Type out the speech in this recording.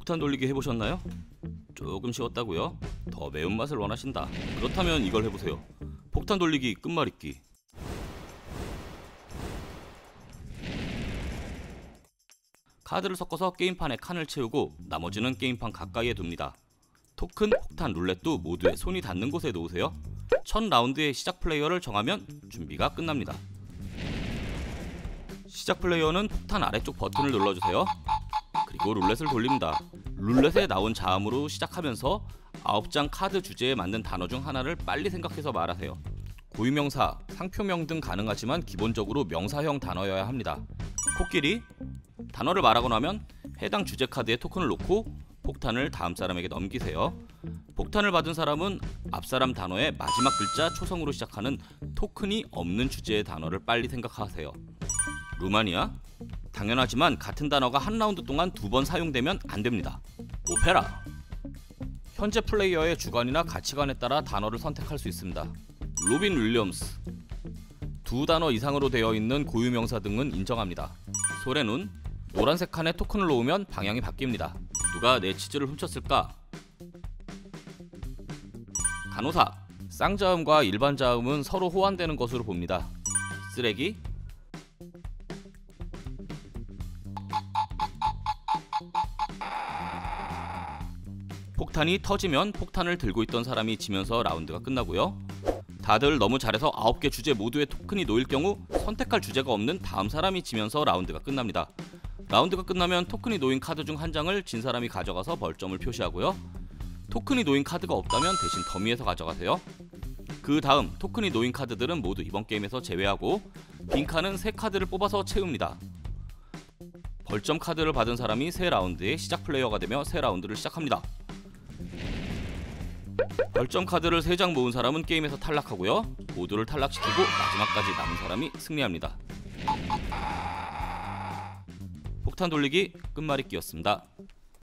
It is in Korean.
폭탄 돌리기 해보셨나요? 조금 쉬웠다고요? 더 매운맛을 원하신다. 그렇다면 이걸 해보세요. 폭탄 돌리기 끝말잇기. 카드를 섞어서 게임판에 칸을 채우고 나머지는 게임판 가까이에 둡니다. 토큰, 폭탄, 룰렛도 모두에 손이 닿는 곳에 놓으세요. 첫 라운드의 시작 플레이어를 정하면 준비가 끝납니다. 시작 플레이어는 폭탄 아래쪽 버튼을 눌러주세요. 그리고 룰렛을 돌립니다. 룰렛에 나온 자음으로 시작하면서 9장 카드 주제에 맞는 단어 중 하나를 빨리 생각해서 말하세요. 고유명사, 상표명 등 가능하지만 기본적으로 명사형 단어여야 합니다. 코끼리, 단어를 말하고 나면 해당 주제 카드에 토큰을 놓고 폭탄을 다음 사람에게 넘기세요. 폭탄을 받은 사람은 앞사람 단어의 마지막 글자 초성으로 시작하는 토큰이 없는 주제의 단어를 빨리 생각하세요. 루마니아? 당연하지만 같은 단어가 한 라운드 동안 2번 사용되면 안됩니다. 오페라. 현재 플레이어의 주관이나 가치관에 따라 단어를 선택할 수 있습니다. 로빈 윌리엄스. 2단어 이상으로 되어 있는 고유명사 등은 인정합니다. 소래눈. 노란색 칸에 토큰을 놓으면 방향이 바뀝니다. 누가 내 치즈를 훔쳤을까? 간호사. 쌍자음과 일반 자음은 서로 호환되는 것으로 봅니다. 쓰레기. 폭탄이 터지면 폭탄을 들고 있던 사람이 지면서 라운드가 끝나고요. 다들 너무 잘해서 9개 주제 모두에 토큰이 놓일 경우 선택할 주제가 없는 다음 사람이 지면서 라운드가 끝납니다. 라운드가 끝나면 토큰이 놓인 카드 중 한 장을 진 사람이 가져가서 벌점을 표시하고요. 토큰이 놓인 카드가 없다면 대신 더미에서 가져가세요. 그 다음 토큰이 놓인 카드들은 모두 이번 게임에서 제외하고 빈칸은 3카드를 뽑아서 채웁니다. 벌점 카드를 받은 사람이 새 라운드의 시작 플레이어가 되며 새 라운드를 시작합니다. 벌점 카드를 3장 모은 사람은 게임에서 탈락하고요. 모두를 탈락시키고 마지막까지 남은 사람이 승리합니다. 폭탄 돌리기 끝말잇기였습니다.